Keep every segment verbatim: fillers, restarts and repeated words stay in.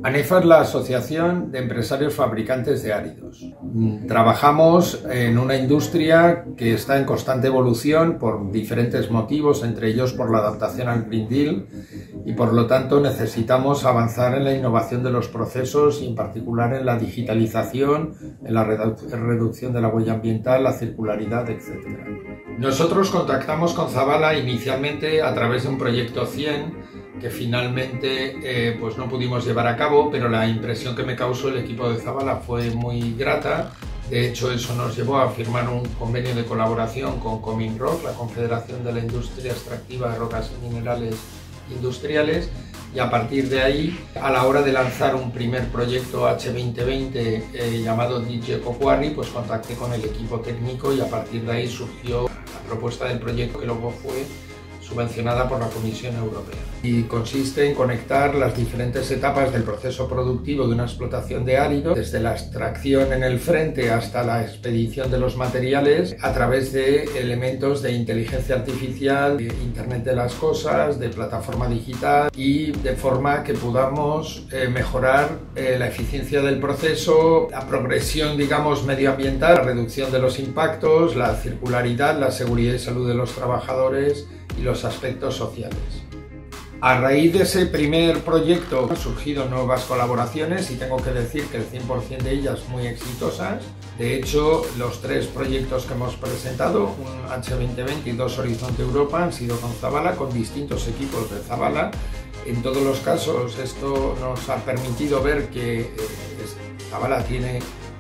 ANEFA es la Asociación de Empresarios Fabricantes de Áridos. Trabajamos en una industria que está en constante evolución por diferentes motivos, entre ellos por la adaptación al Green Deal, y por lo tanto necesitamos avanzar en la innovación de los procesos y en particular en la digitalización, en la redu- reducción de la huella ambiental, la circularidad, etcétera. Nosotros contactamos con Zabala inicialmente a través de un proyecto cien que finalmente eh, pues no pudimos llevar a cabo, pero la impresión que me causó el equipo de Zabala fue muy grata. De hecho, eso nos llevó a firmar un convenio de colaboración con Cominrock, la Confederación de la Industria Extractiva de Rocas y Minerales Industriales, y a partir de ahí, a la hora de lanzar un primer proyecto H veinte veinte eh, llamado Digeco Quarry, pues contacté con el equipo técnico y a partir de ahí surgió la propuesta del proyecto, que luego fue subvencionada por la Comisión Europea. Y consiste en conectar las diferentes etapas del proceso productivo de una explotación de árido, desde la extracción en el frente hasta la expedición de los materiales, a través de elementos de inteligencia artificial, de Internet de las cosas, de plataforma digital, y de forma que podamos eh, mejorar eh, la eficiencia del proceso, la progresión, digamos, medioambiental, la reducción de los impactos, la circularidad, la seguridad y salud de los trabajadores y los aspectos sociales. A raíz de ese primer proyecto han surgido nuevas colaboraciones y tengo que decir que el cien por cien de ellas muy exitosas. De hecho, los tres proyectos que hemos presentado, un H veinte veinte y dos Horizonte Europa, han sido con Zabala, con distintos equipos de Zabala. En todos los casos esto nos ha permitido ver que eh, Zabala tiene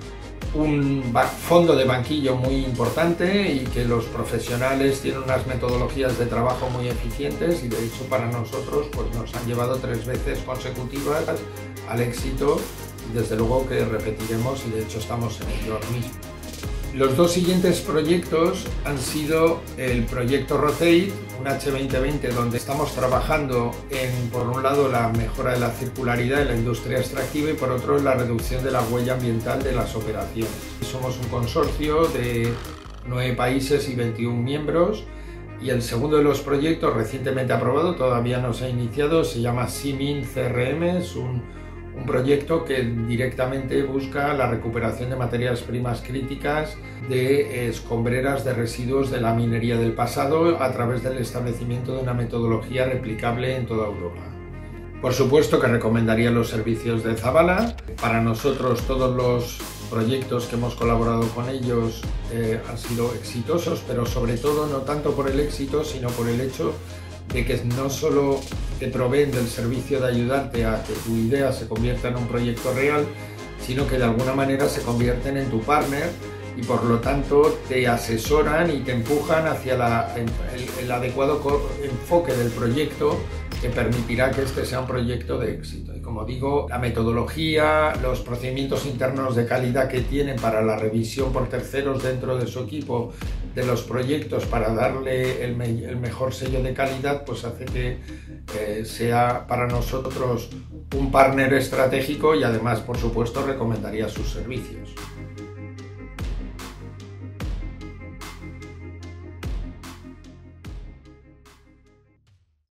un fondo de banquillo muy importante y que los profesionales tienen unas metodologías de trabajo muy eficientes, y de hecho para nosotros pues nos han llevado tres veces consecutivas al éxito, y desde luego que repetiremos, y de hecho estamos en ello ahora mismo. Los dos siguientes proyectos han sido el proyecto Rotate, un H veinte veinte donde estamos trabajando en, por un lado, la mejora de la circularidad en la industria extractiva y por otro, la reducción de la huella ambiental de las operaciones. Somos un consorcio de nueve países y veintiún miembros, y el segundo de los proyectos recientemente aprobado, todavía no se ha iniciado, se llama Simin C R M, es un Un proyecto que directamente busca la recuperación de materias primas críticas de escombreras de residuos de la minería del pasado a través del establecimiento de una metodología replicable en toda Europa. Por supuesto que recomendaría los servicios de Zabala. Para nosotros todos los proyectos que hemos colaborado con ellos eh, han sido exitosos, pero sobre todo no tanto por el éxito, sino por el hecho de que no solo te proveen del servicio de ayudarte a que tu idea se convierta en un proyecto real, sino que de alguna manera se convierten en tu partner y por lo tanto te asesoran y te empujan hacia la, el, el adecuado enfoque del proyecto que permitirá que este sea un proyecto de éxito. Y como digo, la metodología, los procedimientos internos de calidad que tienen para la revisión por terceros dentro de su equipo de los proyectos para darle el, me el mejor sello de calidad, pues hace que eh, sea para nosotros un partner estratégico, y además, por supuesto, recomendaría sus servicios.